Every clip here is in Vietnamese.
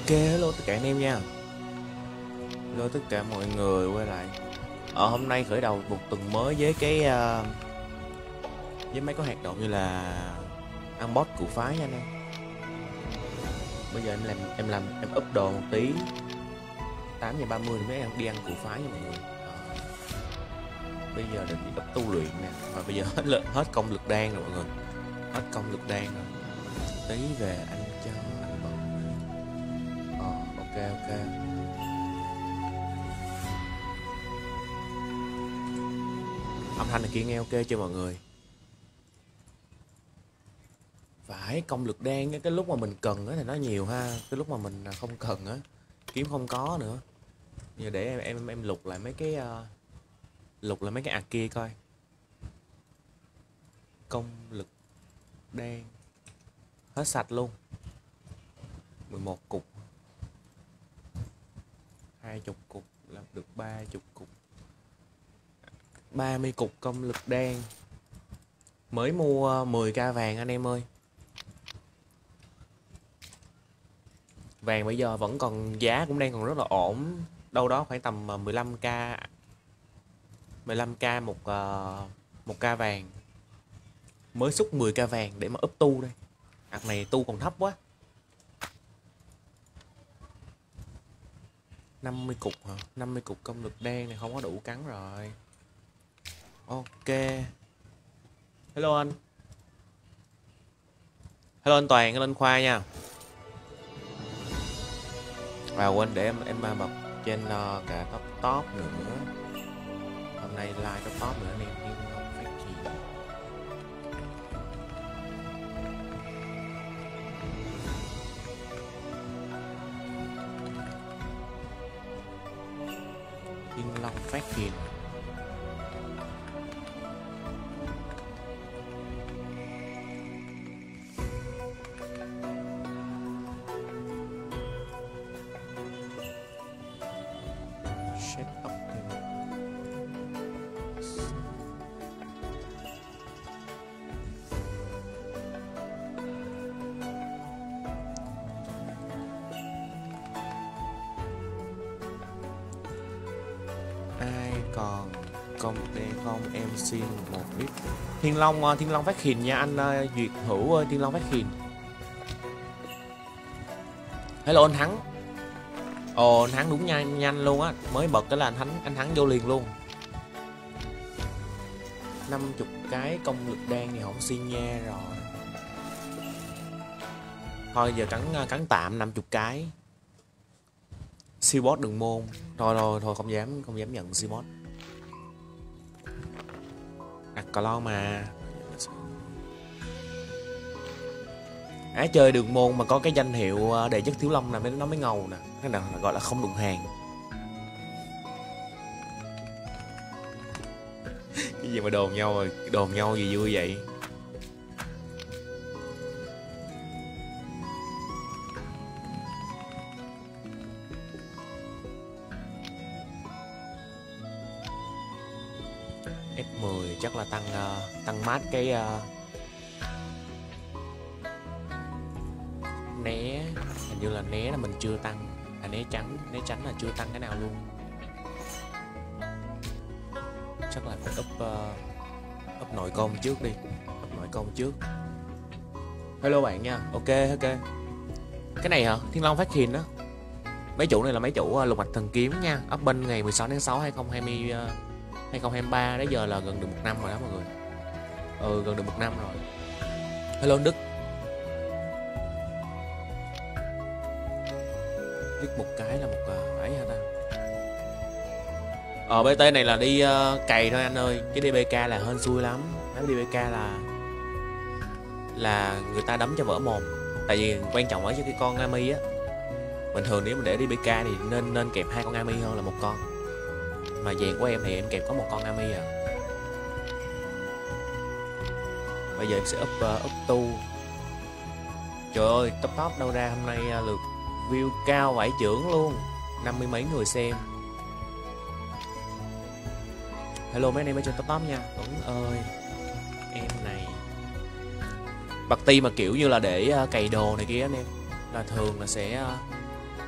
Hello tất cả anh em nha. Hello tất cả mọi người quay lại. Hôm nay khởi đầu một tuần mới với với mấy cái hoạt động như là ăn boss cụ phái nha anh em. Bây giờ em up đồ một tí. 8:30 mấy em đi ăn cụ phái nha mọi người. Bây giờ định đi up tu luyện nè, mà bây giờ hết công lực đan rồi mọi người. Hết công lực đan rồi. Tí về anh cho anh bận. Ok. Âm thanh này kia nghe ok chưa mọi người? Phải công lực đan cái lúc mà mình cần á thì nó nhiều ha, cái lúc mà mình không cần á kiếm không có nữa. Giờ để em lục lại mấy cái kia coi. Công lực đan hết sạch luôn. 11 cục, 20 cục làm được 30 cục, 30 cục công lực đan. Mới mua 10k vàng anh em ơi. Vàng bây giờ vẫn còn giá cũng đang còn rất là ổn, đâu đó khoảng tầm 15k một k vàng. Mới xúc 10k vàng để mà up tu đây. Hạt này tu còn thấp quá. 50 cục hả? 50 cục công lực đen này không có đủ cắn rồi. Ok. Hello anh. Hello anh Toàn, hello anh Khoa nha. Quên để em bật trên cả top nữa. Hôm nay like top nữa anh em, nhưng không phát triển. Thiên Long phát hiện. Còn công đen không em xin một ít. Thiên Long phát hiện nha anh Duyệt Hữu ơi, Thiên Long phát hiện. Hello anh Thắng. Anh Thắng đúng nhanh luôn á, mới bật cái là anh Thắng vô liền luôn. 50 cái công lực đan thì không xin nha rồi. Thôi giờ cắn tạm 50 cái. Siêu boss đường môn. Thôi không dám nhận siêu boss. Đặt cờ lo mà. Chơi đường môn mà có cái danh hiệu đệ nhất Thiếu Long là nó mới ngầu nè. Cái nào gọi là không đụng hàng. Cái gì mà đồn nhau gì vui vậy? F10 chắc là tăng mát cái né, hình như là né là mình chưa tăng, né tránh là chưa tăng cái nào luôn. Chắc là phải up nội công trước đi, up nội công trước. Hello bạn nha. Ok. Cái này hả? Thiên Long phát hiện đó. Mấy chủ này là mấy chủ lục mạch thần kiếm nha, up bên ngày 16 tháng 6 2023, đến giờ là gần được 1 năm rồi đó mọi người. Gần được 1 năm rồi. Hello anh Đức. Viết một cái là một ấy hả ta? BT này là đi cày thôi anh ơi, cái DBK là hên xui lắm. Cái DBK là người ta đấm cho vỡ mồm. Tại vì quan trọng ở cho cái con Ami á. Bình thường nếu mà để DBK thì nên kẹp 2 con Ami hơn là 1 con. Mà dàn của em thì em kẹp có 1 con Ami à. Bây giờ em sẽ up tu. Trời ơi, top đâu ra hôm nay lượt view cao vãi chưởng luôn, 50 mấy người xem. Hello mấy anh em ở trên top nha. Tuấn ơi, em này party mà kiểu như là để cày đồ này kia anh em, là thường là sẽ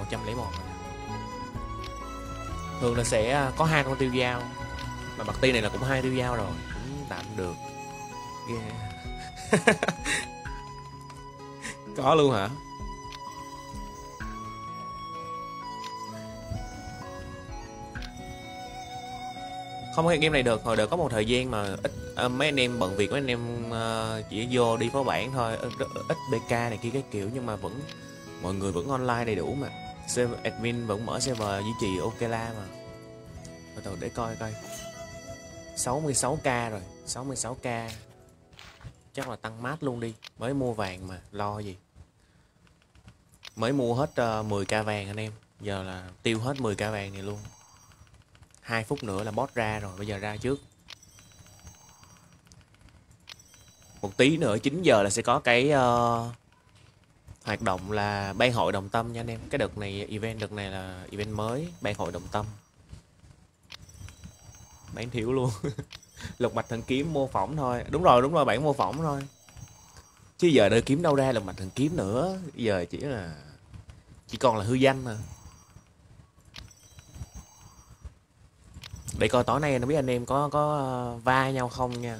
101 rồi. Thường là sẽ có 2 con tiêu dao. Mà bạc ti này là cũng 2 tiêu dao rồi, cũng tạm được. Yeah. Có luôn hả? Không, cái game này được. Hồi đợt có một thời gian mà ít mấy anh em bận việc, mấy anh em chỉ vô đi phó bản thôi, ít BK này kia cái kiểu, nhưng mà vẫn mọi người vẫn online đầy đủ mà. Admin vẫn mở server duy trì ok la mà. Từ để coi 66k rồi, 66k. Chắc là tăng mát luôn đi, mới mua vàng mà lo gì. Mới mua hết 10k vàng anh em, giờ là tiêu hết 10k vàng này luôn. 2 phút nữa là boss ra rồi, bây giờ ra trước. Một tí nữa 9 giờ là sẽ có cái hoạt động là ban hội đồng tâm nha anh em. Cái đợt này đợt này là event mới ban hội đồng tâm. Bán thiếu luôn. Lục mạch thần kiếm mô phỏng thôi. Đúng rồi, bản mô phỏng thôi. Chứ giờ đời kiếm đâu ra lục mạch thần kiếm nữa. Giờ chỉ còn là hư danh mà. Để coi tối nay nó biết anh em có va nhau không nha.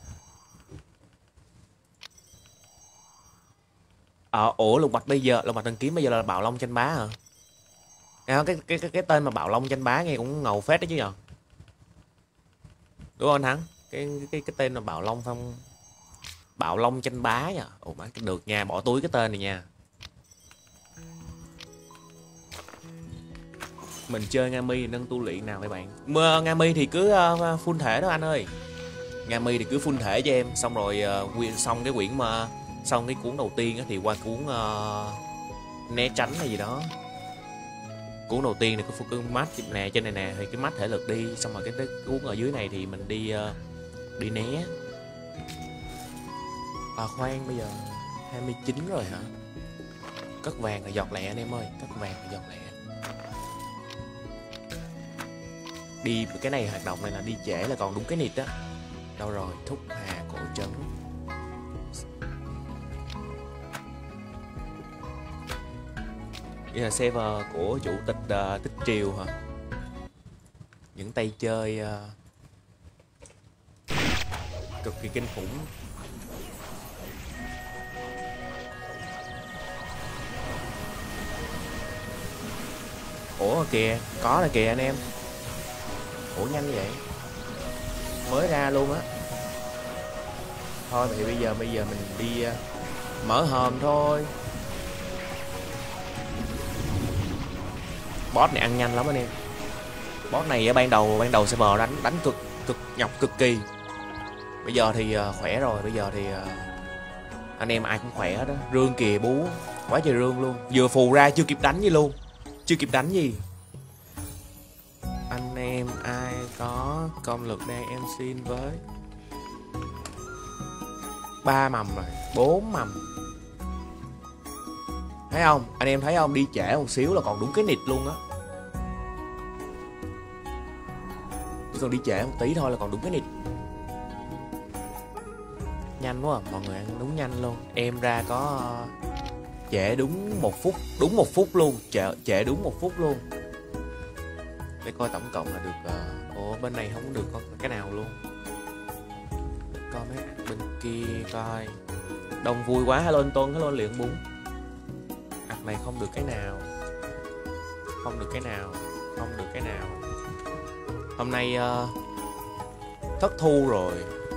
Ủa lục mạch thần kiếm bây giờ là Bạo Long Tranh Bá hả? Cái tên mà Bạo Long Tranh Bá nghe cũng ngầu phết đấy chứ nhờ. Đúng không anh Thắng? Cái tên là Bạo Long Tranh Bá nha. Ồ má được nha, bỏ túi cái tên này nha. Mình chơi Nga Mi nâng tu luyện nào vậy bạn? Nga Mi thì cứ full thể đó anh ơi. Nga Mi thì cứ full thể cho em, xong rồi xong cái quyển mà xong cái cuốn đầu tiên thì qua cuốn né tránh hay gì đó. Cuốn đầu tiên này có mắt nè, trên này nè thì cái mắt thể lực đi, xong rồi cái cuốn ở dưới này thì mình đi né. Khoan, bây giờ 29 rồi hả? Cất vàng là giọt lẹ anh em ơi, cất vàng là giọt lẹ. Đi cái này, hoạt động này là đi trễ là còn đúng cái nịt á. Đâu rồi, Thúc Hà Cổ Trấn. Đây là server của chủ tịch Tích Triều hả? Những tay chơi cực kỳ kinh khủng. Ủa kìa, có rồi kìa anh em. Ủa nhanh vậy, mới ra luôn á. Thôi thì bây giờ mình đi mở hòm thôi. Boss này ăn nhanh lắm anh em. Boss này ở ban đầu server đánh cực nhọc cực kỳ. Bây giờ thì khỏe rồi, bây giờ thì anh em ai cũng khỏe đó. Rương kìa, bú quá trời rương luôn. Vừa phù ra chưa kịp đánh gì luôn. Chưa kịp đánh gì. Anh em ai có công lực đây em xin với. 3 mầm rồi, 4 mầm. Thấy không? Anh em thấy không? Đi trễ một xíu là còn đúng cái nịt luôn á. Chỉ còn đi trễ một tí thôi là còn đúng cái nịt. Nhanh quá à, mọi người ăn đúng nhanh luôn. Em ra có trễ đúng 1 phút. Đúng 1 phút luôn. Trễ đúng 1 phút luôn. Để coi tổng cộng là được. Ủa bên này không được có cái nào luôn. Coi mấy bên kia coi. Đông vui quá. Hello anh Tuấn, hello Luyện Bún. Này không được cái nào. Không được cái nào. Không được cái nào. Hôm nay thất thu rồi.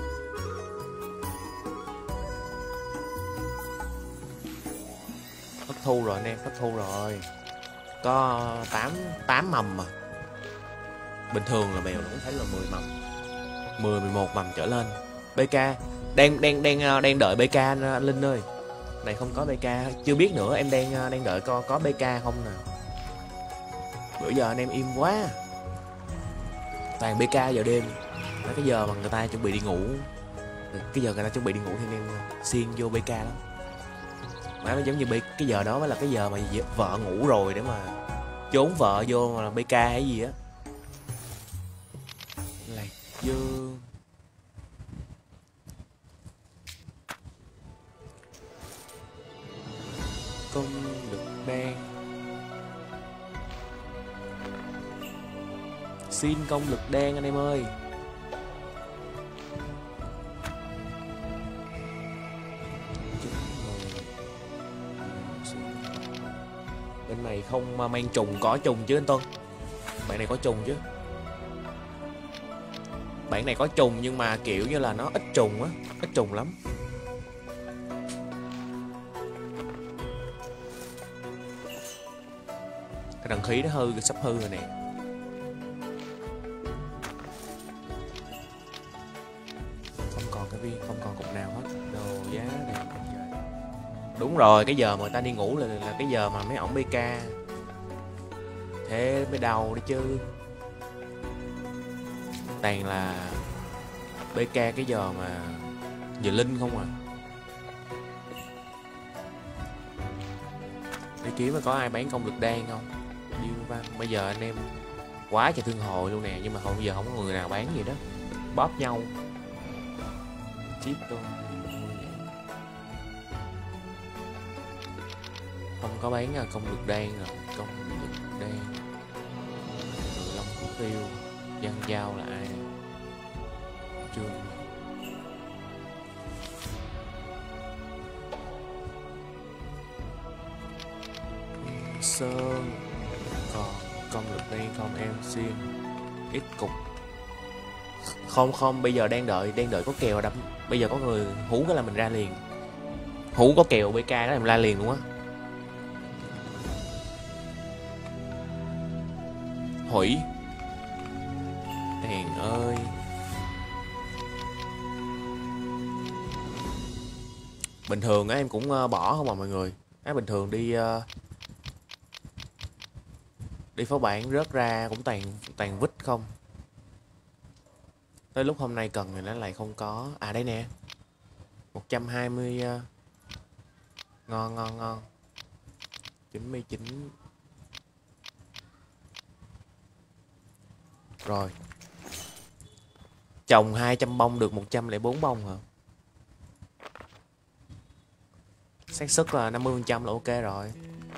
Thất thu rồi anh em, thất thu rồi. Có 8 mầm mà. Bình thường là mèo nó cũng thấy là 10 mầm. 10, 11 mầm trở lên. BK đang đợi BK anh Linh ơi. Này không có BK, chưa biết nữa, em đang đợi coi có BK không nè. Bữa giờ anh em im quá. Toàn BK giờ đêm. Nói cái giờ mà người ta chuẩn bị đi ngủ. Cái giờ người ta chuẩn bị đi ngủ thì anh em xiên vô BK lắm. Mà nó giống như cái giờ đó mới là cái giờ mà vợ ngủ rồi để mà trốn vợ vô mà là BK hay gì á. Lạc Dương. Công lực đen. Xin công lực đen anh em ơi. Bên này không mang trùng, có trùng chứ anh Tuân. Bạn này có trùng chứ. Bạn này có trùng nhưng mà kiểu như là nó ít trùng á, ít trùng lắm. Cái đằng khí nó hư, sắp hư rồi nè. Không còn cái viên, không còn cục nào hết. Đồ giá này. Đúng rồi, cái giờ mà người ta đi ngủ là cái giờ mà mấy ổng BK. Thế mới đau đấy chứ. Toàn là BK cái giờ mà giờ linh không à. Đi kiếm mà có ai bán công lực đan không? Điêu Văn, bây giờ anh em quá trời thương hồi luôn nè, nhưng mà bây giờ không có người nào bán gì đó. Bóp nhau. Chip luôn. Không có bán công lực đan rồi, công lực đan. Rồi Long Củ Tiêu, Giang Giao là ai? Chưa. Sơn. Còn công lực đan không em xin ít cục. Không, bây giờ đang đợi có kèo đâm. Bây giờ có người hú cái là mình ra liền. Hú có kèo BK đó làm ra liền luôn á. Hủy. Đèn ơi. Bình thường á em cũng bỏ không à mọi người. Bình thường đi phó bản rớt ra cũng toàn vít không. Tới lúc hôm nay cần thì nó lại không có. À đây nè. 120 ngon. 99. Rồi. Trồng 200 bông được 104 bông hả? Xác suất là 50% là ok rồi.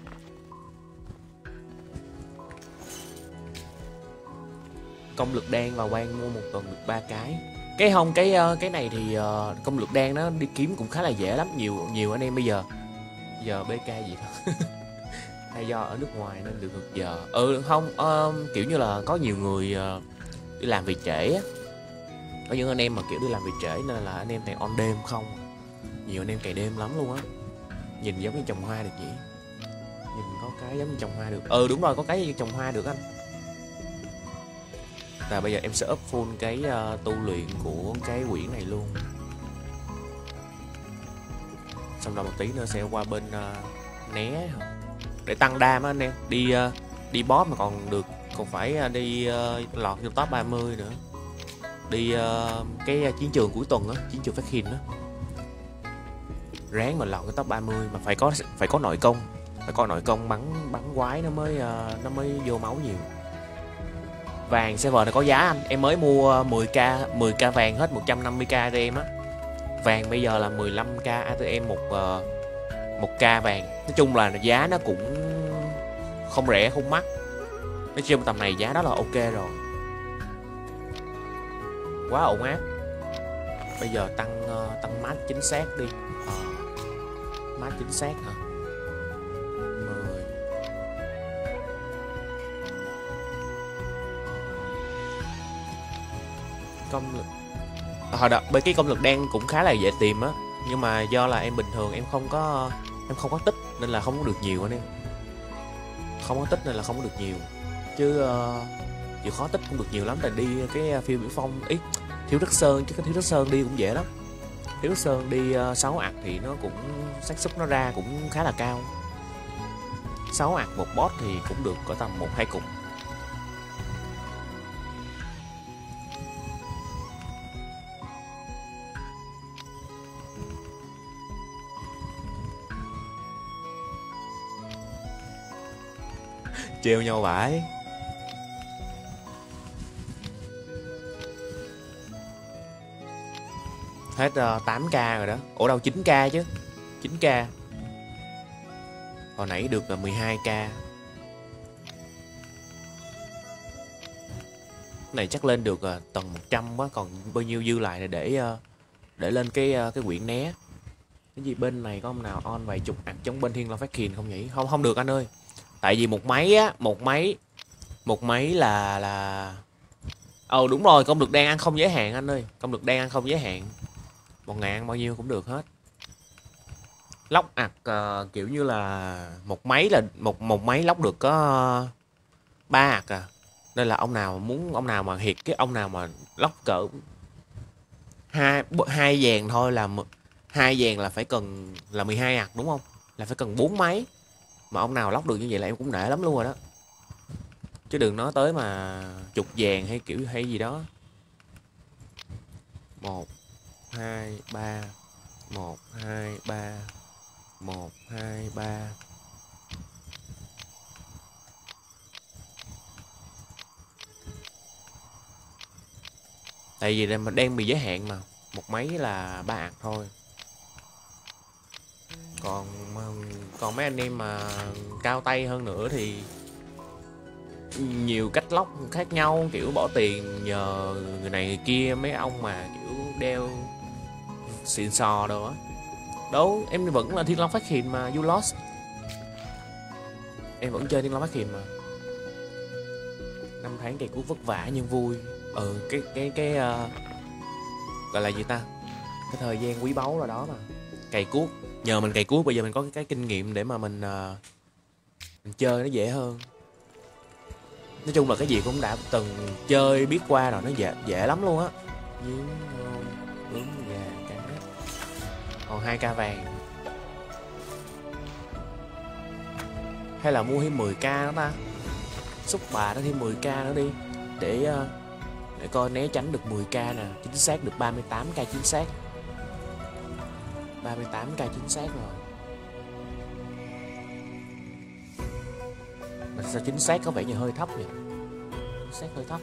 Công lực đan vào ban mua một tuần được 3 cái. Cái này thì công lực đan nó đi kiếm cũng khá là dễ lắm. Nhiều anh em bây giờ BK gì đó. Hay do ở nước ngoài nên được ngược giờ. Không, kiểu như là có nhiều người đi làm việc trễ á. Có những anh em mà kiểu đi làm việc trễ nên là anh em toàn on đêm không. Nhiều anh em cày đêm lắm luôn á. Nhìn giống như trồng hoa được nhỉ? Nhìn có cái giống như trồng hoa được. Đúng rồi, có cái như trồng hoa được anh. Và bây giờ em sẽ up full cái tu luyện của cái quyển này luôn. Xong rồi một tí nữa sẽ qua bên né để tăng đam á anh em. Đi boss mà còn phải đi lọt vô top 30 nữa. Đi cái chiến trường cuối tuần á, chiến trường phát hin á. Ráng mà lọt cái top 30 mà phải có nội công. Phải có nội công bắn quái nó mới vô máu nhiều. Vàng server này có giá anh. Em mới mua 10k vàng hết 150k ATM á. Vàng bây giờ là 15k ATM một k vàng. Nói chung là giá nó cũng không rẻ không mắc. Nói chung tầm này giá đó là ok rồi. Quá ổn áp. Bây giờ tăng mát chính xác đi. Mát chính xác hả? 10. Công lực bởi cái công lực đen cũng khá là dễ tìm á, nhưng mà do là em bình thường em không có tích nên là không có được nhiều anh em. Không có tích nên là không có được nhiều. Chứ chịu khó tích cũng được nhiều lắm. Tại đi cái phiêu biểu phong ít Thiếu Đất Sơn, chứ cái Thiếu Đất Sơn đi cũng dễ lắm. Thiếu Đất Sơn đi 6 ạc thì nó cũng xác suất nó ra cũng khá là cao. 6 ạc một boss thì cũng được có tầm 1-2 cục. Treo nhau vãi. Hết 8k rồi đó. Ủa đâu 9k chứ. 9k. Hồi nãy được là 12k. Này chắc lên được tầng 100 quá, còn bao nhiêu dư lại để lên cái quyển né. Cái gì bên này có ông nào on vài chục ạc chống bên Thiên Long Phát Khiền không nhỉ? Không, không được anh ơi. Tại vì một máy á, một máy là đúng rồi, công lực đang ăn không giới hạn anh ơi, công lực đang ăn không giới hạn. 1000 bao nhiêu cũng được hết. Lóc ạc kiểu như là một máy là một máy lóc được có 3 ạc à. Nên là ông nào mà hiệt cái ông nào mà lóc cỡ hai vàng thôi là 2 vàng là phải cần là 12 ạc đúng không? Là phải cần 4 máy. Mà ông nào lóc được như vậy là em cũng nể lắm luôn rồi đó. Chứ đừng nói tới mà chục vàng hay kiểu hay gì đó. 1 2 3 1 2 3 1 2 3. Tại vì đang bị giới hạn mà, một máy là 3 ạc thôi. Còn mấy anh em mà cao tay hơn nữa thì nhiều cách lóc khác nhau, kiểu bỏ tiền nhờ người này người kia, mấy ông mà kiểu đeo xịn sò đồ á. Đâu, em vẫn là Thiên Long Phát Khiền mà, you lost. Em vẫn chơi Thiên Long Phát Khiền mà. 5 tháng cày cuốc vất vả nhưng vui. Cái gọi là gì ta? Cái thời gian quý báu rồi đó mà. Cày cuốc, nhờ mình cày cuốc bây giờ mình có cái kinh nghiệm để mà mình chơi nó dễ hơn. Nói chung là cái gì cũng đã từng chơi biết qua rồi, nó dễ lắm luôn á. Giếng ngon, bướm gà cá. Còn 2k vàng. Hay là mua thêm 10k nữa ta? Xúc bà nó thêm 10k nữa đi. Để coi né tránh được 10k nè. Chính xác được 38k chính xác. 38k chính xác rồi. Mà sao chính xác có vẻ như hơi thấp nhỉ? Chính xác hơi thấp.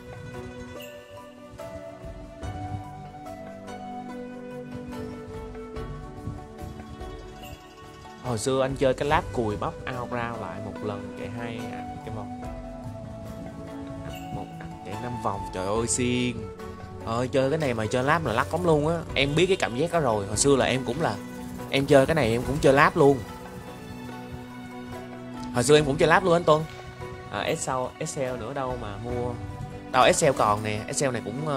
Hồi xưa anh chơi cái láp cùi bắp out ra lại một lần chạy 2 cái vòng. 1 chạy 5 vòng, trời ơi xiên. Chơi cái này mà chơi láp là lắc lắm luôn á. Em biết cái cảm giác đó rồi. Hồi xưa là em chơi cái này em cũng chơi láp luôn. Hồi xưa em cũng chơi láp luôn anh Tuấn. Excel nữa đâu mà mua. Đâu Excel còn nè, Excel này cũng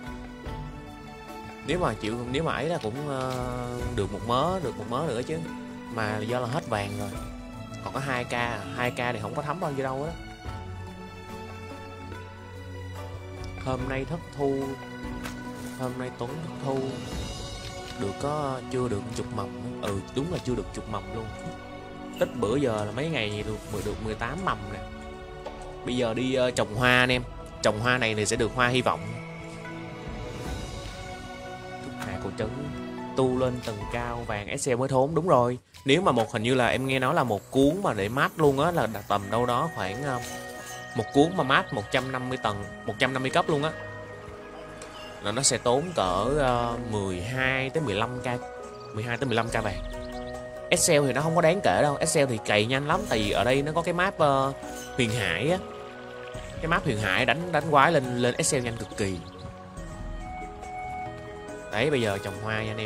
nếu mà ấy là cũng được một mớ nữa chứ. Mà do là hết vàng rồi. Còn có 2k thì không có thấm bao nhiêu đâu á. Hôm nay Tuấn thất thu được chưa được chục mầm. Đúng là chưa được chục mầm luôn. Tích bữa giờ là mấy ngày được 18 mầm nè. Bây giờ đi trồng hoa anh em. Trồng hoa này thì sẽ được hoa hy vọng. Hà cổ trứng tu lên tầng cao vàng Excel mới thốn. Đúng rồi. Nếu mà hình như là em nghe nói là một cuốn mà để mát luôn á là tầm đâu đó khoảng một cuốn mà mát 150 tầng, 150 cấp luôn á, là nó sẽ tốn cỡ 12 tới 15k vàng. Excel thì nó không có đáng kể đâu. Excel thì cày nhanh lắm. Tại vì ở đây nó có cái map huyền hải á. Cái map huyền hải đánh quái lên Excel nhanh cực kỳ. Đấy, bây giờ trồng hoa nha anh em.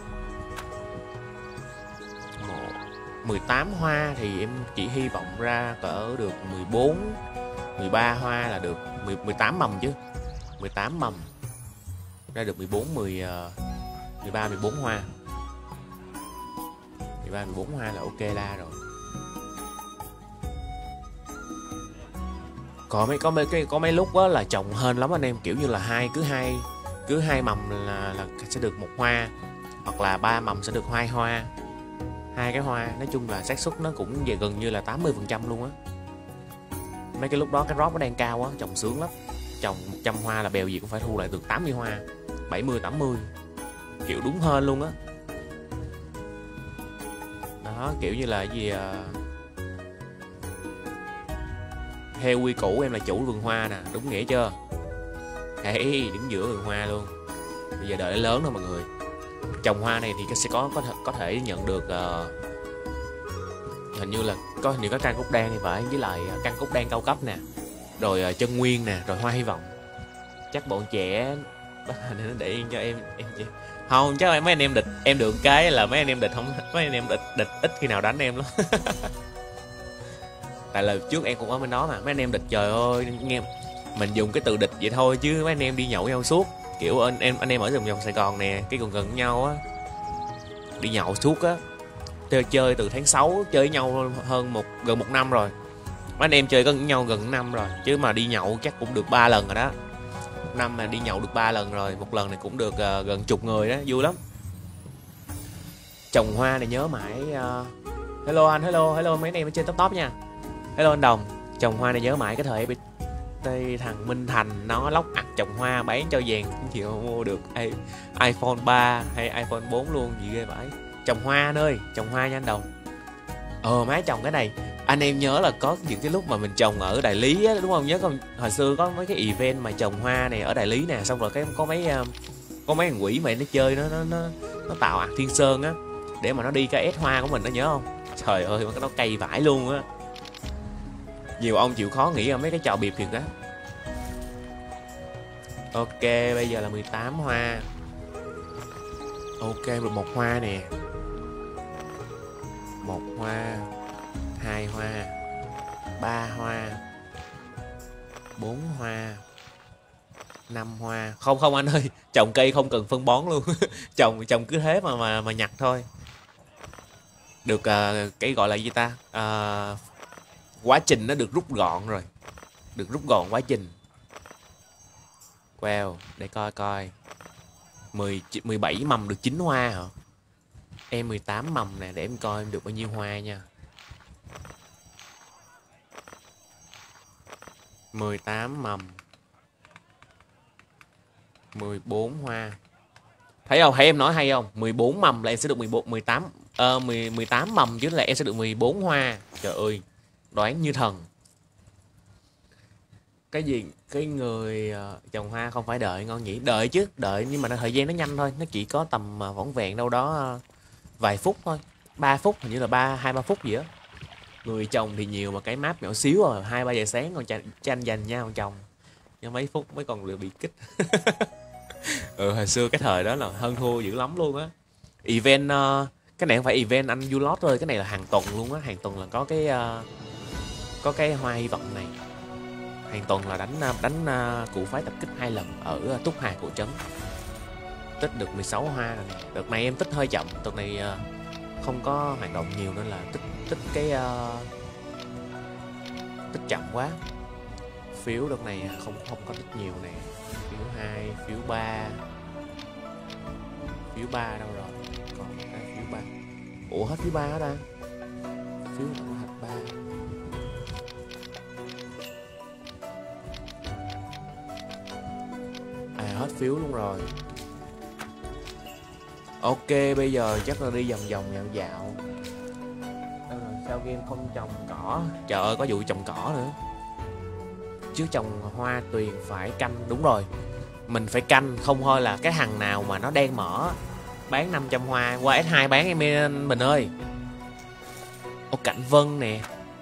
18 hoa thì em chỉ hy vọng ra cỡ được 13 hoa là được 18 mầm chứ. 18 mầm ra được 13 14 hoa. 13 14 hoa là ok la rồi. Có mấy lúc á là trồng hên lắm anh em, kiểu như là cứ hai mầm là sẽ được một hoa, hoặc là 3 mầm sẽ được 2 hoa. 2 cái hoa, nói chung là xác suất nó cũng về gần như là 80% luôn á. Mấy cái lúc đó cái drop nó đang cao á, trồng sướng lắm. Trồng 100 hoa là bèo gì cũng phải thu lại được 80 hoa, 70 80. Kiểu đúng hên luôn á. Đó, kiểu như là cái gì theo quy củ em là chủ vườn hoa nè, đúng nghĩa chưa? Đấy, đứng giữa vườn hoa luôn. Bây giờ đợi nó lớn thôi mọi người. Trồng hoa này thì sẽ có thể nhận được hình như là có những cái căn cúc đen thì phải, với lại căn cúc đen cao cấp nè, rồi chân nguyên nè, rồi hoa hy vọng. Chắc bọn trẻ để yên cho em chị. Không, chắc là mấy anh em địch em được cái là mấy anh em địch không, mấy anh em địch ít khi nào đánh em lắm. Tại là trước em cũng ở bên đó mà mấy anh em địch, trời ơi nghe mình dùng cái từ địch vậy thôi chứ mấy anh em đi nhậu nhau suốt, kiểu anh em ở vòng Sài Gòn nè, cái gần gần nhau á, đi nhậu suốt á, chơi từ tháng 6 chơi với nhau hơn gần 1 năm rồi. Mấy anh em chơi có nhau gần năm rồi chứ mà đi nhậu chắc cũng được 3 lần rồi đó. 1 năm mà đi nhậu được 3 lần rồi, một lần này cũng được gần chục người đó, vui lắm. Trồng hoa này nhớ mãi. Hello anh, hello mấy anh em ở trên top nha. Hello anh Đồng. Trồng hoa này nhớ mãi cái thời FPT thằng Minh Thành nó lóc ặt trồng hoa bán cho vàng cũng chịu mua được iPhone 3 hay iPhone 4 luôn, gì ghê vãi. Trồng hoa anh ơi, trồng hoa nha anh Đồng. Má trồng cái này anh em nhớ là có những cái lúc mà mình trồng ở Đại Lý á, đúng không? Nhớ không, hồi xưa có mấy cái event mà trồng hoa này ở Đại Lý nè, xong rồi cái có mấy thằng quỷ mà nó chơi nó tạo ạc thiên sơn á để mà nó đi cái ép hoa của mình, nó nhớ không? Trời ơi mà cái nó cay vãi luôn á. Nhiều ông chịu khó nghĩ ở mấy cái trò biệp thiệt á. Ok, bây giờ là 18 hoa. Ok, rồi một hoa nè. Một hoa, 2 hoa, 3 hoa, 4 hoa, 5 hoa. Không anh ơi, trồng cây không cần phân bón luôn. trồng cứ thế mà nhặt thôi. Được cái gọi là gì ta? Quá trình nó được rút gọn rồi. Được rút gọn quá trình. Wow, để coi 17 mầm được 9 hoa hả? Em 18 mầm nè, để em coi em được bao nhiêu hoa nha. 18 mầm 14 hoa. Thấy không? Thấy em nói hay không? 14 mầm là em sẽ được 18 mầm chứ là em sẽ được 14 hoa. Trời ơi, đoán như thần. Cái gì? Cái người trồng hoa không phải đợi ngon nhỉ? Đợi chứ, đợi nhưng mà thời gian nó nhanh thôi, nó chỉ có tầm vỏn vẹn đâu đó vài phút thôi. 3 phút, hình như là 2-3 phút gì á. Người trồng thì nhiều mà cái map nhỏ xíu rồi, 2-3 giờ sáng còn tranh giành nhau trồng. Nhưng mấy phút mới còn được bị kích. Hồi xưa cái thời đó là hơn thua dữ lắm luôn á. Event cái này không phải event anh Vulot thôi, cái này là hàng tuần luôn á, hàng tuần là có cái hoa hy vọng này. Hàng tuần là đánh cụ phái tập kích 2 lần ở Túc Hà cổ trấn. Tích được 16 hoa rồi. Đợt này em tích hơi chậm, đợt này không có hoạt động nhiều nên là tích cái tích chậm quá. Phiếu đợt này không có tích nhiều nè. Phiếu 2, phiếu 3. Phiếu 3 đâu rồi? Còn cái phiếu 3. Ủa hết phiếu 3 hết ta? Phiếu hết 3. Hết phiếu luôn rồi. Ok, bây giờ chắc là đi vòng vòng dạo. Đâu rồi, sao game không trồng cỏ? Trời ơi, có vụ trồng cỏ nữa. Chứ trồng hoa tuyền phải canh, đúng rồi. Mình phải canh, không thôi là cái thằng nào mà nó đang mở bán 500 hoa, qua S2 bán em mình ơi. Ô, Cảnh Vân nè.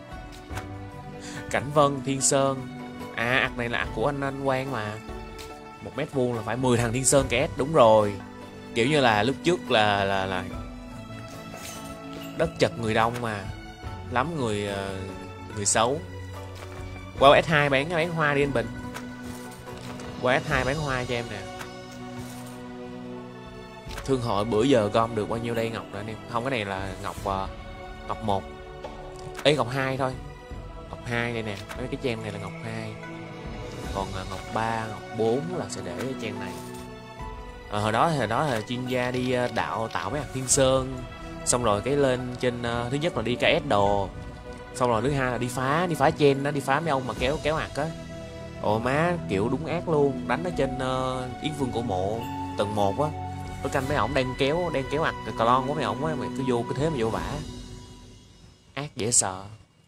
Cảnh Vân, Thiên Sơn. Ạc này là ạc của anh Quang mà. 1 m² là phải 10 thằng Thiên Sơn KS, đúng rồi. Kiểu như là lúc trước là đất chật người đông mà, lắm người xấu. Qua S2 bán hoa đi anh Bình. Qua S2 bán hoa cho em nè. Thương hội bữa giờ gom được bao nhiêu đây ngọc nữa anh em? Không, cái này là ngọc 1. Ngọc 2 thôi. Ngọc 2 đây nè, mấy cái trang này là ngọc 2. Còn ngọc 3, ngọc 4 là sẽ để cái trang này. Hồi đó là chuyên gia đi tạo mấy hạt Thiên Sơn. Xong rồi cái lên trên thứ nhất là đi KS đồ. Xong rồi thứ hai là đi phá trên đó, đi phá mấy ông mà kéo hạt á. Ồ má, kiểu đúng ác luôn. Đánh ở trên Yến Vương Cổ Mộ tầng 1 á. Tôi canh mấy ổng đang kéo hạt cà lon của mấy ổng á, mày cứ vô cái thế mà vô vả. Ác dễ sợ.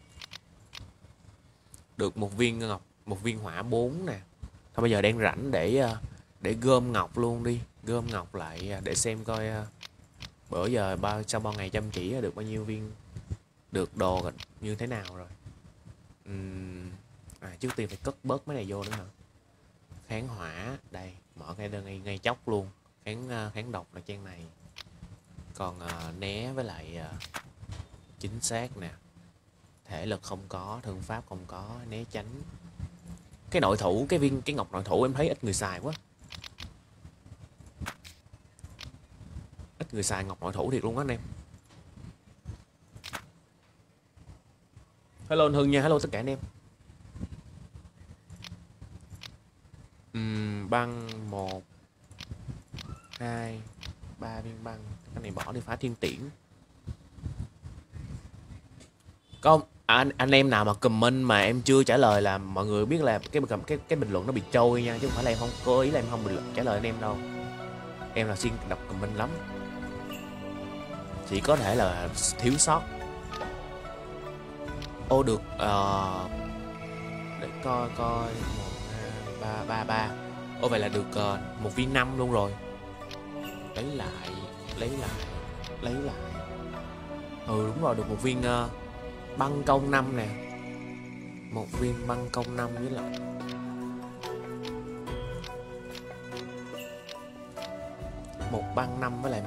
Được một viên hỏa 4 nè. Thôi bây giờ đang rảnh để gom ngọc luôn đi, gom ngọc lại để xem coi bữa giờ sau bao ngày chăm chỉ được bao nhiêu viên, được đồ như thế nào rồi. Trước tiên phải cất bớt mấy này vô nữa hả? kháng hỏa đây, mở ngay đơn ngay chốc luôn, kháng độc là trang này. Còn né với lại chính xác nè, thể lực không có, thương pháp không có, né tránh. Cái nội thủ, cái ngọc nội thủ em thấy ít người xài quá, ít người xài ngọc nội thủ thiệt luôn á anh em. Hello anh Hưng nha, hello tất cả anh em. Băng 1 2 3 viên băng, cái này bỏ đi phá thiên tiễn. Có anh em nào mà comment mà em chưa trả lời là mọi người biết là cái bình luận nó bị trôi nha, chứ không phải là em không cố ý, là em không bình luận trả lời anh em đâu. Em là xin đọc comment lắm, chỉ có thể là thiếu sót. Ô được, để coi 1 2 3 3. Ô vậy là được 1 viên 5 luôn rồi. Lấy lại. Đúng rồi, được 1 viên băng công 5 nè. 1 viên băng công 5 với lại một băng 5 với lại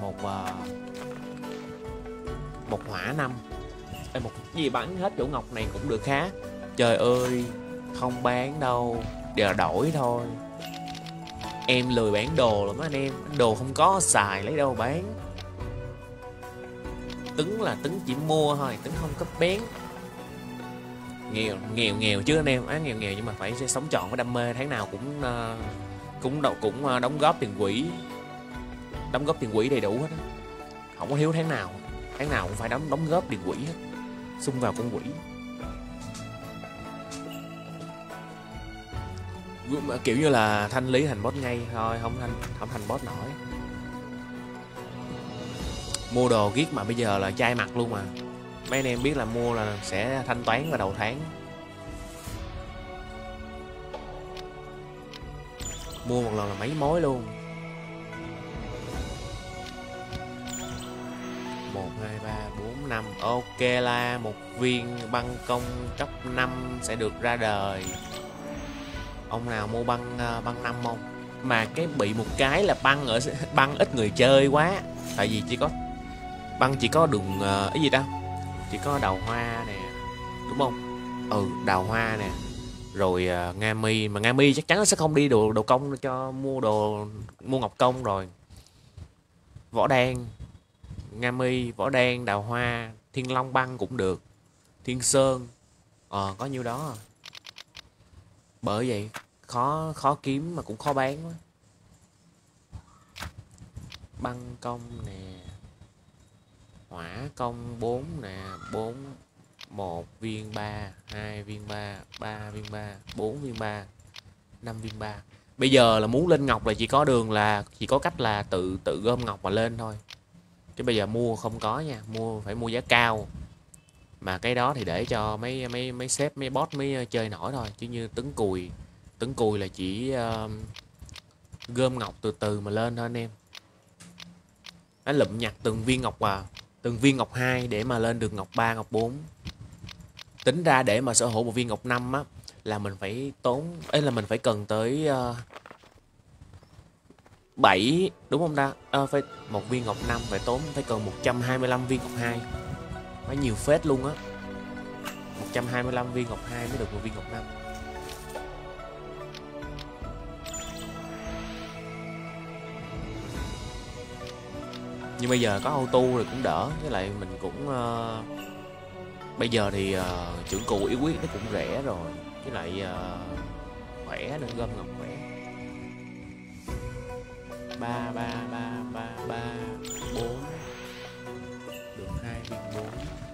một hỏa 5. Một gì bắn hết chỗ ngọc này cũng được khá. Trời ơi, không bán đâu, đều là đổi thôi. Em lười bán đồ lắm anh em, đồ không có xài lấy đâu bán. Tứng là Tứng chỉ mua thôi, Tứng không cấp bán. Nghèo chứ anh em, nghèo nhưng mà phải sống trọn với đam mê, tháng nào cũng đóng góp tiền quỹ, đầy đủ hết á. Không có thiếu tháng nào cũng phải đóng góp tiền quỹ hết, xung vào con quỹ. Kiểu như là thanh lý thành boss ngay thôi, không thành boss nổi. Mua đồ giết mà bây giờ là chai mặt luôn mà. Mấy anh em biết là mua là sẽ thanh toán vào đầu tháng. Mua một lần là mấy mối luôn. 1 2 3 4 5. Ok là 1 viên băng công cấp 5 sẽ được ra đời. Ông nào mua băng 5 không? Mà cái bị một cái là băng ít người chơi quá. Tại vì băng chỉ có đường cái gì ta? Chỉ có đào hoa nè, đúng không? Đào hoa nè. Rồi Nga Mi, mà Nga Mi chắc chắn nó sẽ không đi đồ công cho mua ngọc công rồi. Võ Đan, Nga Mi, Võ Đan, đào hoa, Thiên Long băng cũng được. Thiên Sơn. Có nhiêu đó. Bởi vậy khó kiếm mà cũng khó bán quá. Băng công nè, hỏa công 4 nè, 1 viên 3, 2 viên 3, 3 viên 3, 4 viên 3, 5 viên 3. Bây giờ là muốn lên ngọc là chỉ có cách là tự gom ngọc mà lên thôi. Chứ bây giờ mua không có nha, phải mua giá cao. Mà cái đó thì để cho mấy sếp, mấy boss mới chơi nổi thôi, chứ như Tứng cùi là chỉ gom ngọc từ từ mà lên thôi anh em. Nó lụm nhặt từng viên ngọc 2 để mà lên được ngọc 3, ngọc 4. Tính ra để mà sở hữu 1 viên ngọc 5 á là mình phải mình phải cần tới 7, đúng không ta? Phải 1 viên ngọc 5 phải cần 125 viên ngọc 2. Phải nhiều phết luôn á. 125 viên ngọc 2 mới được 1 viên ngọc 5. Nhưng bây giờ có auto rồi cũng đỡ, với lại mình cũng bây giờ thì trưởng cụ yếu quyết nó cũng rẻ rồi, với lại khỏe nữa, gom ngọc khỏe. 3 3 3 3 3 4 được 2 viên 4.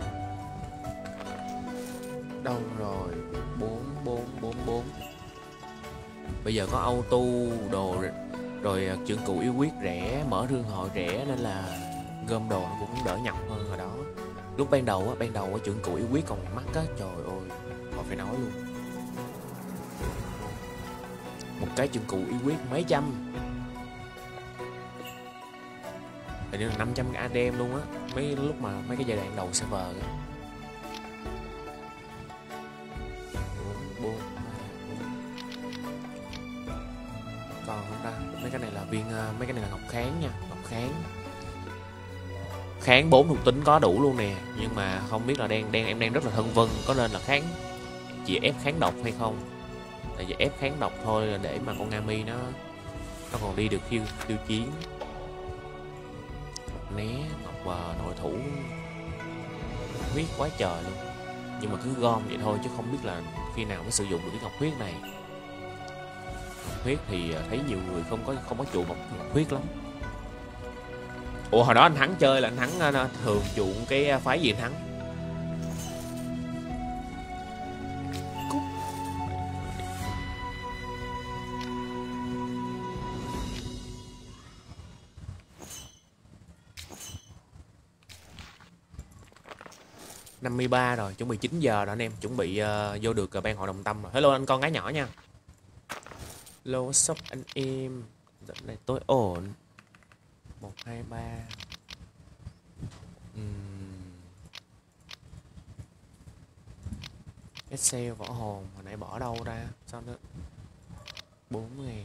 Đâu rồi? 4 4 4 4. Bây giờ có auto đồ rồi trưởng cụ yếu quyết rẻ, mở thương hội rẻ, nên là gom đồ nó cũng đỡ nhọc hơn hồi đó. Lúc ban đầu trưởng cụ yếu quyết còn mắc á, trời ơi, khỏi phải nói luôn. Một cái trưởng cụ yếu quyết mấy trăm, hình như là 500 ADM luôn á, mấy cái giai đoạn đầu server á. 4 4 Mấy cái này là viên mấy cái này là ngọc kháng nha, ngọc kháng. Kháng 4 thuộc tính có đủ luôn nè, nhưng mà không biết là em đang rất là thân vân, có nên là kháng chỉ ép kháng độc hay không. Tại vì ép kháng độc thôi là để mà con Ngami nó còn đi được khiêu chiến. Né ngọc nội thủ huyết quá trời luôn, nhưng mà cứ gom vậy thôi chứ không biết là khi nào mới sử dụng được cái ngọc huyết này. Ngọc huyết thì thấy nhiều người không có chuộng ngọc huyết lắm. Ủa hồi đó anh Thắng chơi là anh Thắng thường chuộng cái phái gì anh Thắng? Cúc. 53 rồi, chuẩn bị 9 giờ rồi anh em, chuẩn bị vô được ban hội đồng tâm rồi. Hello anh con gái nhỏ nha. Hello what's up anh em. Giờ này tôi ổn. 1 2 3. Excel võ hồn hồi nãy bỏ đâu ra? Sao nó 4.000.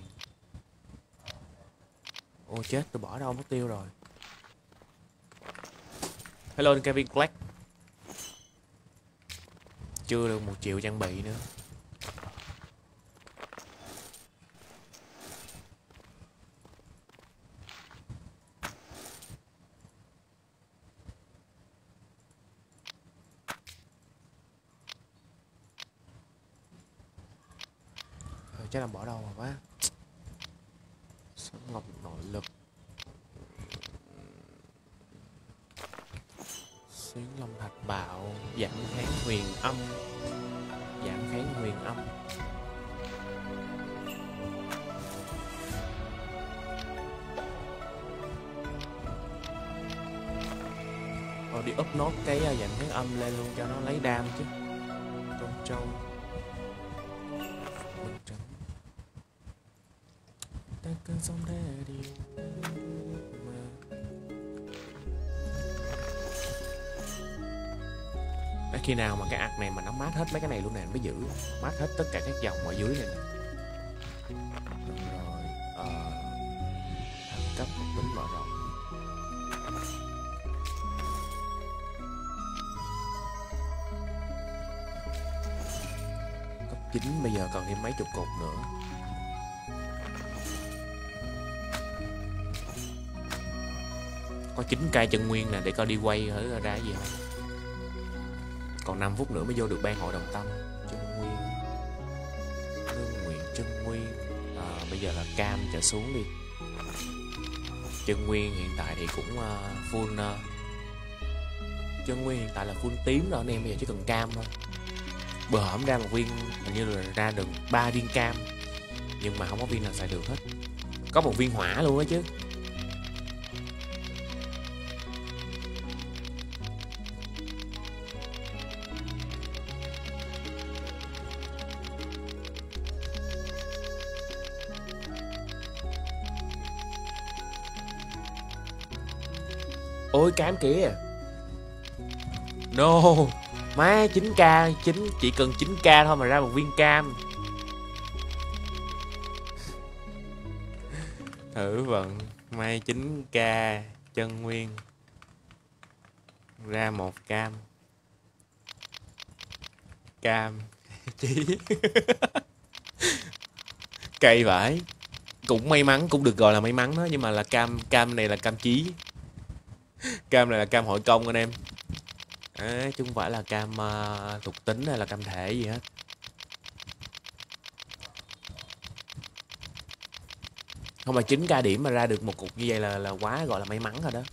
Ô chết, tôi bỏ đâu mất tiêu rồi. Hello anh Kevin Black. Chưa được 1 triệu trang bị nữa. Chắc là bỏ đâu rồi quá. Sóng ngọc nội lực. Xuyến long thạch bạo. Giảm kháng huyền âm. Giảm kháng huyền âm. Rồi đi up nốt cái giảm kháng âm lên luôn cho nó lấy đam chứ. Con trâu. Cơn sóng thế đi mà. Để khi nào mà cái ạc này mà nó mát hết mấy cái này luôn nè mới giữ, mát hết tất cả các dòng ở dưới này nè. Rồi thăng cấp thuộc tính mở rộng. Cấp 9 bây giờ còn thêm mấy chục cột nữa. Có 9k chân nguyên nè, để coi đi quay thử ra cái gì không. Còn 5 phút nữa mới vô được ban hội đồng tâm. Chân nguyên, lương nguyện chân nguyên. Bây giờ là cam trở xuống đi. Chân nguyên hiện tại thì cũng full. Chân nguyên hiện tại là full tím rồi anh em, bây giờ chỉ cần cam thôi. Bữa hổm ra một viên, hình như là ra được 3 viên cam, nhưng mà không có viên nào xài được hết. Có một viên hỏa luôn đó chứ. Ôi cam kìa. No. Má 9k, chỉ cần 9k thôi mà ra một viên cam. Thử vận. May 9k chân nguyên. Ra một cam. Cam. Chí. Cây vãi. Cũng may mắn, cũng được gọi là may mắn đó. Nhưng mà là cam này là cam chí. Cam này là cam hội công anh em. Chứ không phải là cam thuộc tính hay là cam thể gì hết. Không mà 9k điểm mà ra được một cục như vậy là quá gọi là may mắn rồi đó.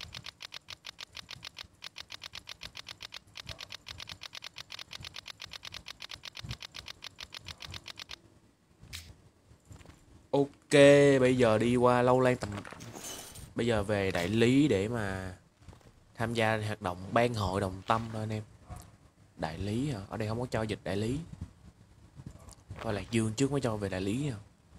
Ok, bây giờ đi qua Lâu Lan tầm. Bây giờ về đại lý để mà tham gia hoạt động ban hội đồng tâm thôi anh em. Đại lý hả? Ở đây không có cho dịch đại lý. Coi Lạc Dương trước mới cho về đại lý hả?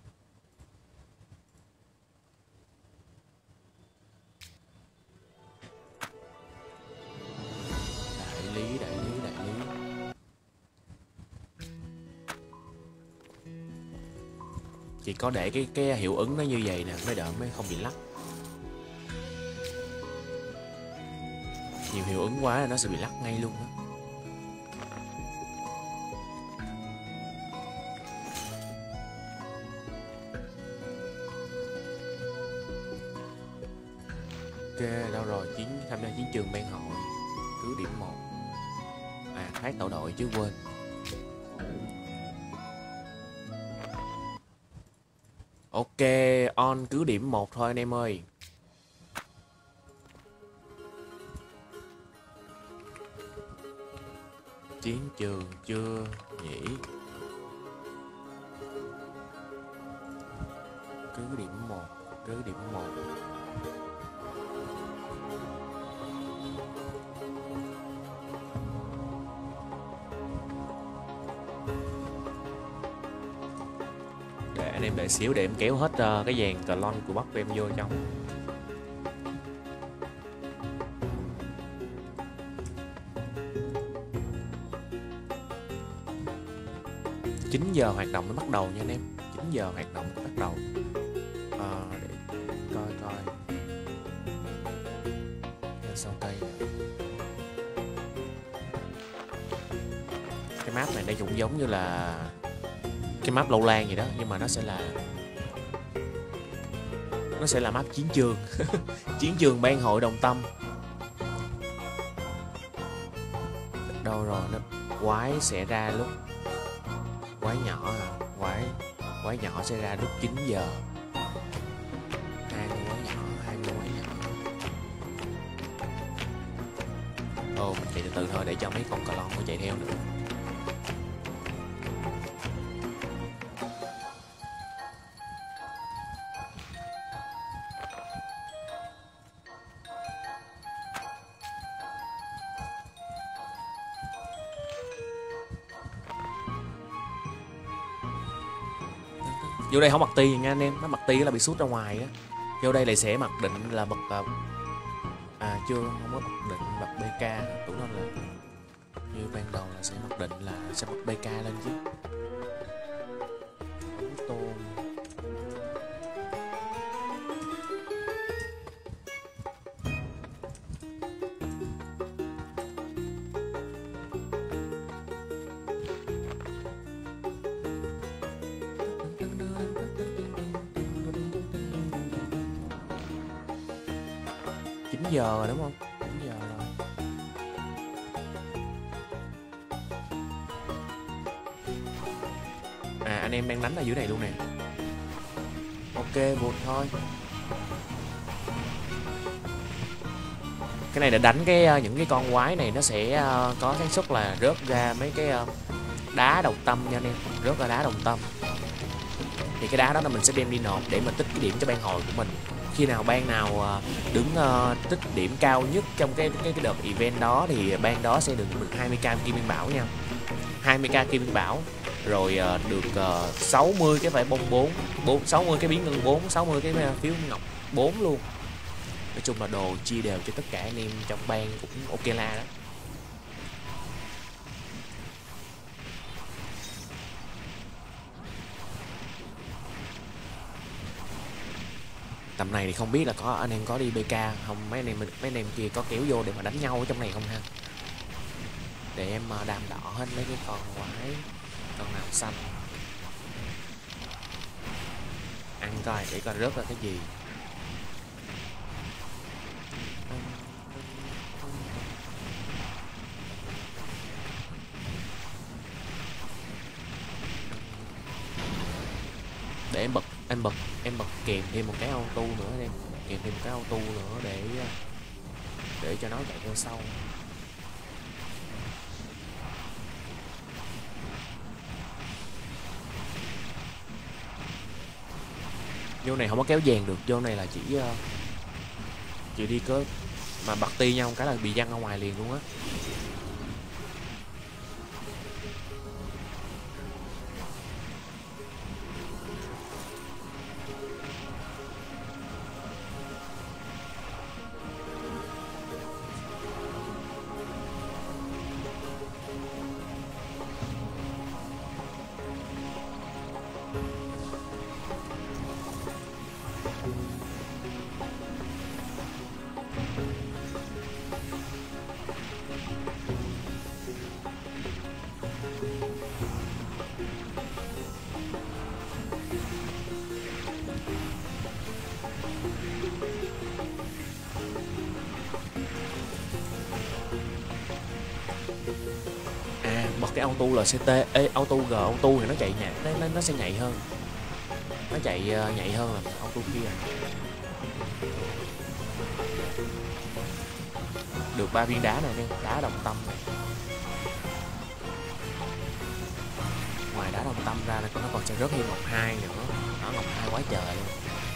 Đại lý. Chỉ có để cái hiệu ứng nó như vậy nè mới đỡ, mới không bị lắc. Nhiều hiệu ứng quá là nó sẽ bị lắc ngay luôn đó. Ok, đâu rồi, tham gia chiến trường ban hội, cứ điểm 1. À, phát tổ đội chứ quên. Ok, on cứ điểm 1 thôi anh em ơi. Chiến trường chưa nhỉ? Cứ điểm 1, cứ điểm 1. Để anh em đợi xíu để em kéo hết cái dàn cờ lon của bắp em vô trong. Giờ hoạt động nó bắt đầu nha anh em. 9 giờ hoạt động bắt đầu. Để coi sau cây nè. Cái map này đây cũng giống như là cái map Lâu Lan gì đó, nhưng mà nó sẽ là map chiến trường. Chiến trường ban hội Đồng Tâm. Đâu rồi, nó quái sẽ ra lúc quái nhỏ à, quái nhỏ sẽ ra lúc 9 giờ. Hai quái nhỏ. Ồ, mình chạy từ từ thôi để cho mấy con cờ lon nó chạy theo nữa. Vô đây không mặc ti nha anh em, nó mặc ti là bị sút ra ngoài á. Vô đây lại sẽ mặc định là bật chưa, không có mặc định bật BK, tưởng đâu là như ban đầu là sẽ mặc định là sẽ bật BK lên chứ. Tôm. Giờ rồi đúng không? 9 giờ rồi. À, anh em đang đánh ở dưới này luôn nè. Ok, vụt thôi. Cái này để đánh những cái con quái này nó sẽ có xác suất là rớt ra mấy cái đá đồng tâm nha anh em, rớt ra đá đồng tâm. Thì cái đá đó là mình sẽ đem đi nộp để mình tích cái điểm cho ban hội của mình. Khi nào ban nào đứng tích điểm cao nhất trong cái đợt event đó thì ban đó sẽ được 20k kim nguyên bảo nha. 20k kim nguyên bảo. Rồi được 60 cái vải bông 4, 60 cái biến ngân 4, 60 cái phiếu ngọc 4 luôn. Nói chung là đồ chia đều cho tất cả anh em trong ban cũng ok la đó. Tầm này thì không biết là có anh em có đi BK không, mấy anh em kia có kéo vô để mà đánh nhau ở trong này không ha, để em đam đỏ hết mấy cái con quái, con nào xanh ăn coi để coi rớt ra cái gì. Để em bật kèm thêm một cái auto nữa em, kèm thêm một cái auto nữa để cho nó chạy theo sau. Vô này không có kéo dàn được, vô này là chỉ đi cớ mà bật ti nhau cái là bị văng ra ngoài liền luôn á. cái auto LCT. Ê, auto G auto thì nó chạy nhẹ, nó sẽ nhạy hơn, nó chạy nhạy hơn là auto kia. Được 3 viên đá này đi, đá đồng tâm này. Ngoài đá đồng tâm ra là nó còn sẽ rớt thêm ngọc 2 nữa. Đó, ngọc 2 quá trời luôn.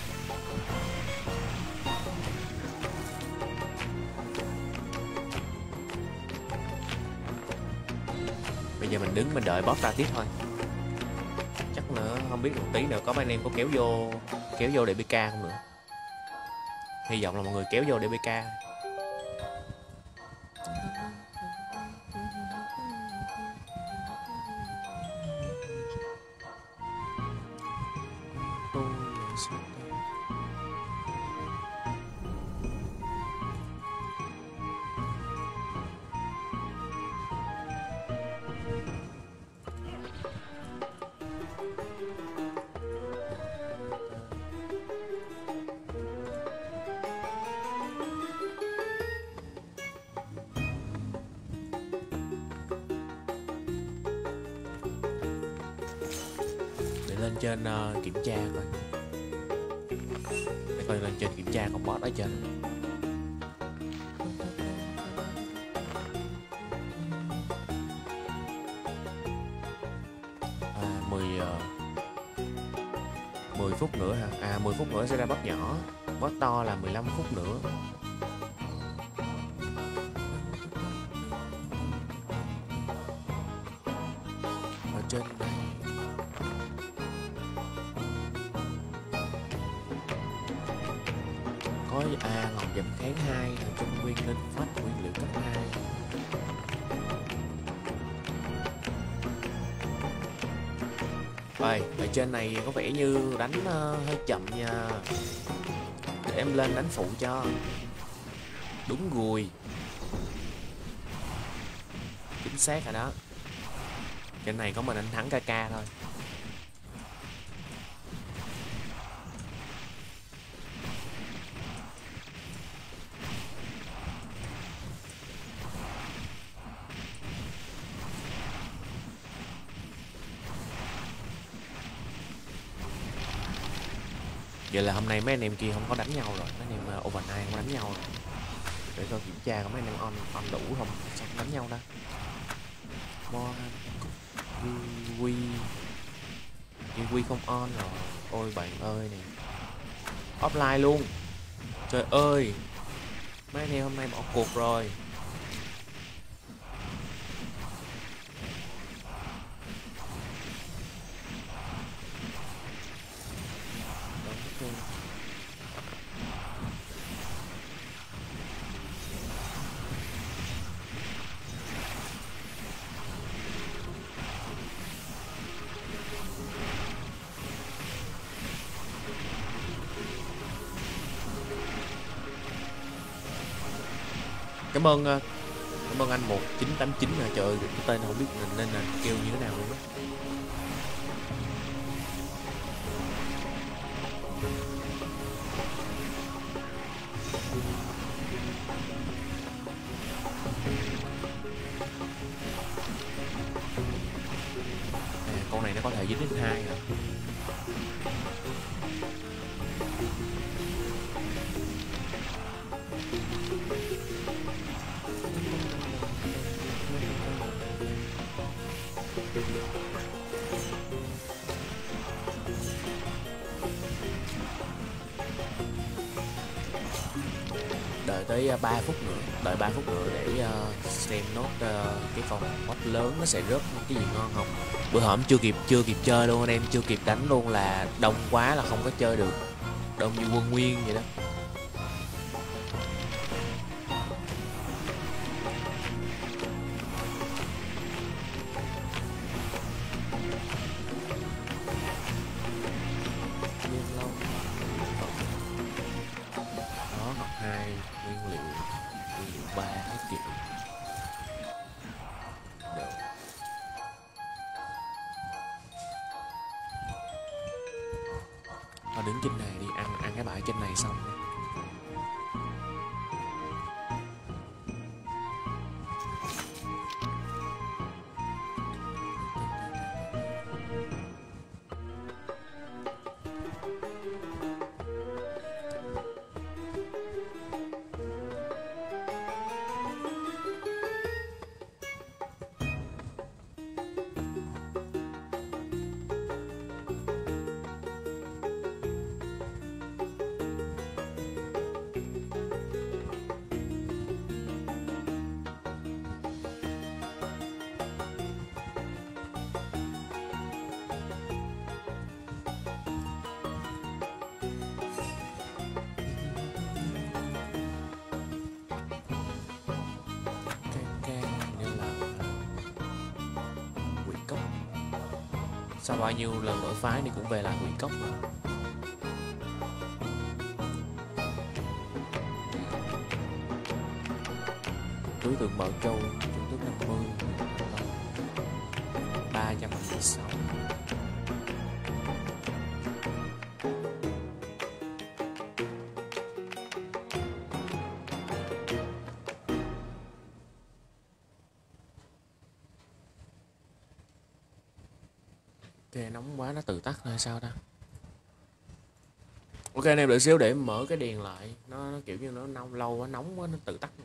Bây giờ mình đứng mình đợi boss ra tiếp thôi. Chắc nữa không biết một tí nữa có mấy anh em có kéo vô DBK không nữa. Hy vọng là mọi người kéo vô DBK. Lên trên kiểm tra coi, để coi lên trên kiểm tra con boss ở trên. À, 10 phút nữa hả? À, 10 phút nữa sẽ ra boss nhỏ, boss to là 15 phút nữa. Ở trên này có ngọc dầm kháng 2 là trong nguyên linh phách nguyên liệu cấp 2. Rồi, ở trên này có vẻ như đánh hơi chậm nha. Để em lên đánh phụ cho. Đúng rồi. Chính xác rồi đó. Trên này có mình anh thắng KK thôi. Vậy là hôm nay mấy anh em kia không có đánh nhau rồi, mấy anh em overnight không có đánh nhau rồi. Để tôi kiểm tra có mấy anh em on đủ không, sao không đánh nhau đó. Kiwi không on rồi. Ôi bạn ơi nè, offline luôn. Trời ơi, mấy anh em hôm nay bỏ cuộc rồi. Cảm ơn anh 1989 nè. Trời ơi, cái tên không biết nên là kêu như thế nào luôn đó. Con này nó có thể dính đến 2 hả? Đợi tới 3 phút nữa, đợi 3 phút nữa để xem nốt cái con boss lớn nó sẽ rớt cái gì ngon không. Bữa hổm chưa kịp chơi luôn anh em, chưa kịp đánh luôn là đông quá là không có chơi được, đông như quân nguyên vậy đó. Đó, ngọc 2 nguyên liệu 3 hết kịp. Thôi đứng trên này đi, ăn cái bãi trên này xong đi. Sau bao nhiêu lần đổi phái thì cũng về lại Hủy Cốc mà. Đối tượng Bảo Châu, trung tức 50, 316. Ok, nóng quá nó tự tắt hay sao ta? Ok anh em đợi xíu để mở cái đèn lại, nó kiểu như nó nóng lâu quá, nóng quá nó tự tắt.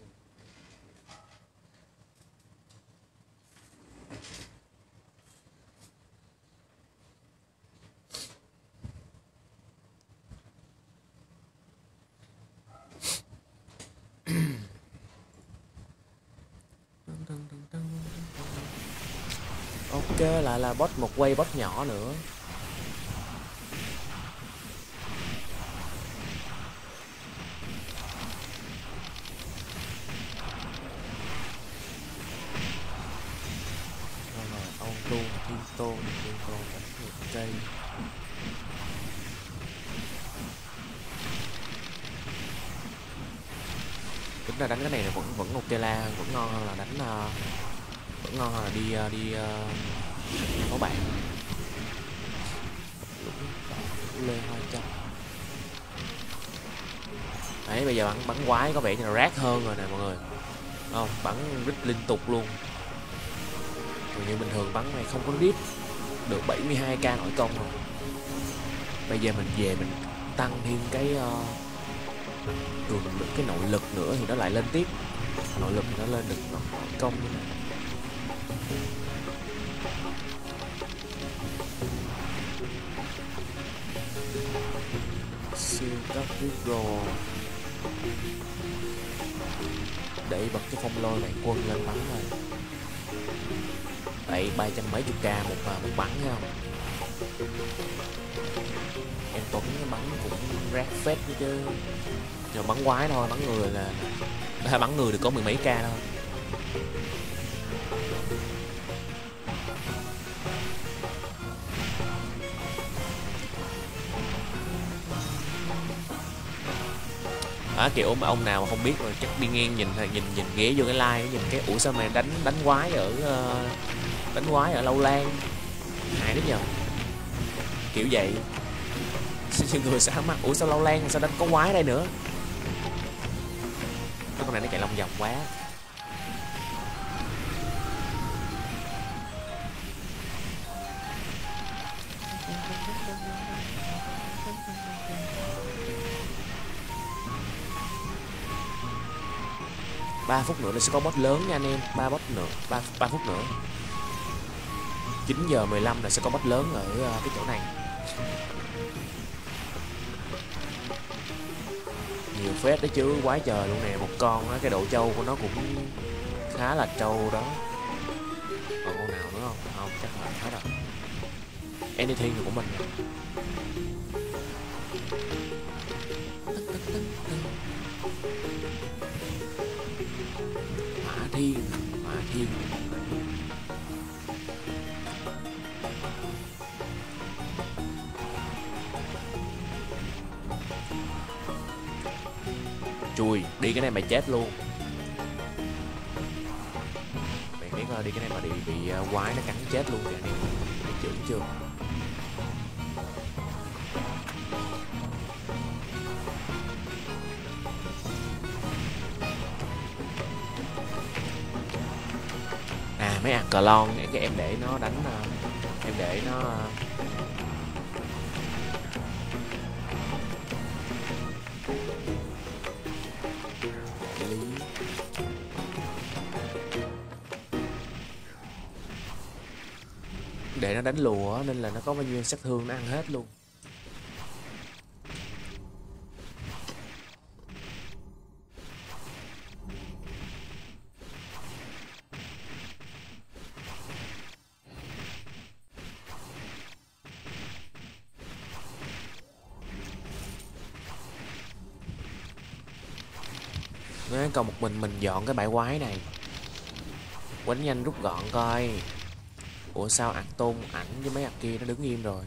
Ok, lại là boss, một quay boss nhỏ nữa. Đây là auto, thiên tôn đánh ngược cây. Tính ra đánh cái này là vẫn ok la, vẫn ngon hơn là đánh vẫn ngon hơn là đi có bạn lê 200. Đấy, bây giờ bắn quái có vẻ như là rác hơn rồi nè mọi người, không bắn rít liên tục luôn. Còn như bình thường bắn này không có rít được 72k nội công rồi. Bây giờ mình về mình tăng thêm cái cường lực, cái nội lực nữa thì nó lại lên tiếp. Nội lực thì nó lên được nội công như này. Siêu cấp hero để bật cái phong lôi này quân lên bắn thôi. Đấy, 300 mấy chục k một bắn thấy không? Em Tuấn bắn cũng rác phết chứ. Nhưng bắn quái thôi, bắn người là bắn người được có mười mấy k thôi. Kiểu mà ông nào mà không biết rồi chắc đi ngang nhìn ghé vô cái like nhìn cái ủa sao mày đánh quái ở Lâu Lan hại đấy nhờ, kiểu vậy. Người sao mắt ủa sao Lâu Lan sao đánh có quái đây nữa. Cái con này nó chạy lòng vòng quá. Ba phút nữa là sẽ có boss lớn nha anh em, 3 phút nữa 9:15 là sẽ có boss lớn ở cái chỗ này. Nhiều phết đấy chứ, quái trời luôn nè. Một con á, cái độ trâu của nó cũng khá là trâu đó. Còn con nào nữa không? Không, chắc là hết rồi. Anything của mình. Hỏa thiên. Chui, đi cái này mày chết luôn. Mày biết đi cái này mà bị quái nó cắn chết luôn kìa anh em. Mày chưởng chưa? Mấy ăn cờ lon cái em để nó đánh, em để nó để nó đánh lùa nên là nó có bao nhiêu sát thương nó ăn hết luôn. Đấy, còn một mình dọn cái bãi quái này, quánh nhanh rút gọn coi. Ủa sao ạc tôn ảnh với mấy ạc kia nó đứng im rồi?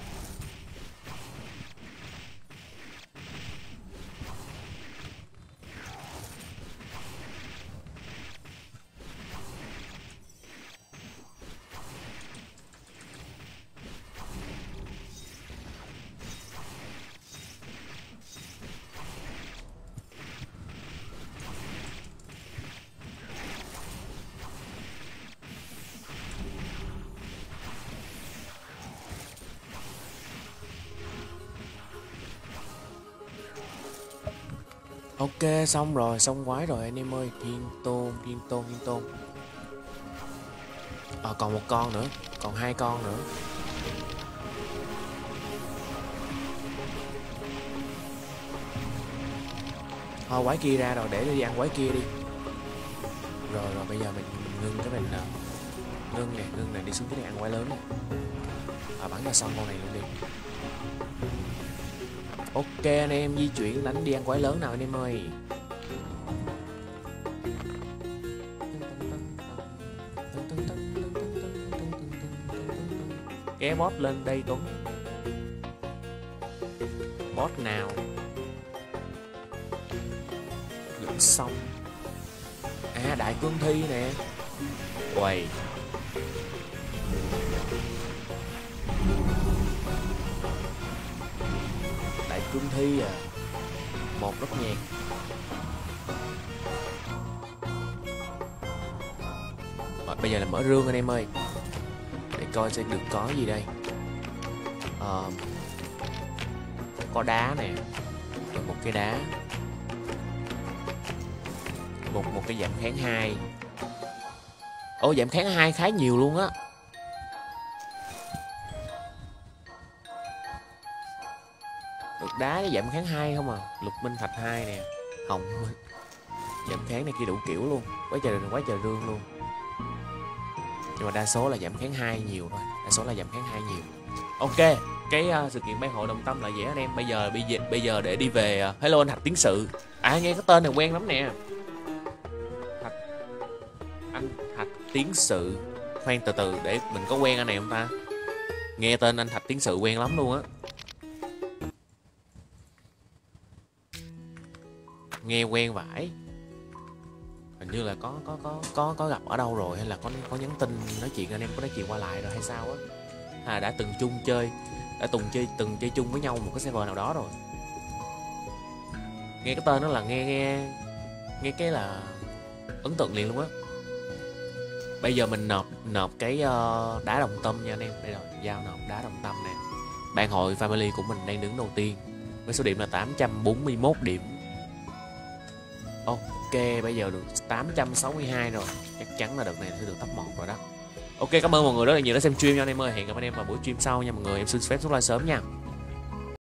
Ok, xong rồi, xong quái rồi anh em ơi. Thiên tôn, thiên tôn, thiên tôn. Còn một con nữa, còn hai con nữa. Thôi quái kia ra rồi, để đi ăn quái kia đi. Rồi bây giờ mình ngưng cái mình ngưng nè, đi xuống cái này ăn quái lớn nè. Bắn ra xong con này luôn đi. Ok anh em, di chuyển đánh đi ăn quái lớn nào anh em ơi. Kéo boss lên đây Tuấn. Boss nào? Lượn xong. Đại cương thi nè. Uầy. Đại cương thi à. Một rất nhạc. Rồi, bây giờ là mở rương anh em ơi. Để coi sẽ được có gì đây. Có đá nè. Rồi một cái đá. Một cái giảm kháng 2. Giảm kháng 2 khá nhiều luôn á. Được đá để giảm kháng 2 không à. Lục minh thạch 2 nè. Hồng giảm kháng này kia đủ kiểu luôn. Quá trời rương luôn. Nhưng mà đa số là giảm kháng 2 nhiều thôi. Ok. Cái sự kiện bay hội đồng tâm là dễ anh em. Bây giờ để đi về. Hello anh Thạch Tiến Sự. Nghe cái tên này quen lắm nè. Anh Thạch Tiến Sự. Khoan từ từ để mình có quen anh này không ta? Nghe tên anh Thạch Tiến Sự quen lắm luôn á. Nghe quen vãi. Hình như là có gặp ở đâu rồi, hay là có nhắn tin nói chuyện, anh em có nói chuyện qua lại rồi hay sao á. Đã từng chơi chung với nhau một cái server nào đó rồi. Nghe cái tên đó là nghe cái là ấn tượng liền luôn á. Bây giờ mình nộp cái đá đồng tâm nha anh em. Đây rồi, giao nộp đá đồng tâm nè. Ban hội family của mình đang đứng đầu tiên với số điểm là 841 điểm. Ok, bây giờ được 862 rồi. Chắc chắn là đợt này sẽ được top 1 rồi đó. Ok, cảm ơn mọi người rất là nhiều đã xem stream nha anh em ơi. Hẹn gặp anh em vào buổi stream sau nha mọi người. Em xin phép rút like sớm nha.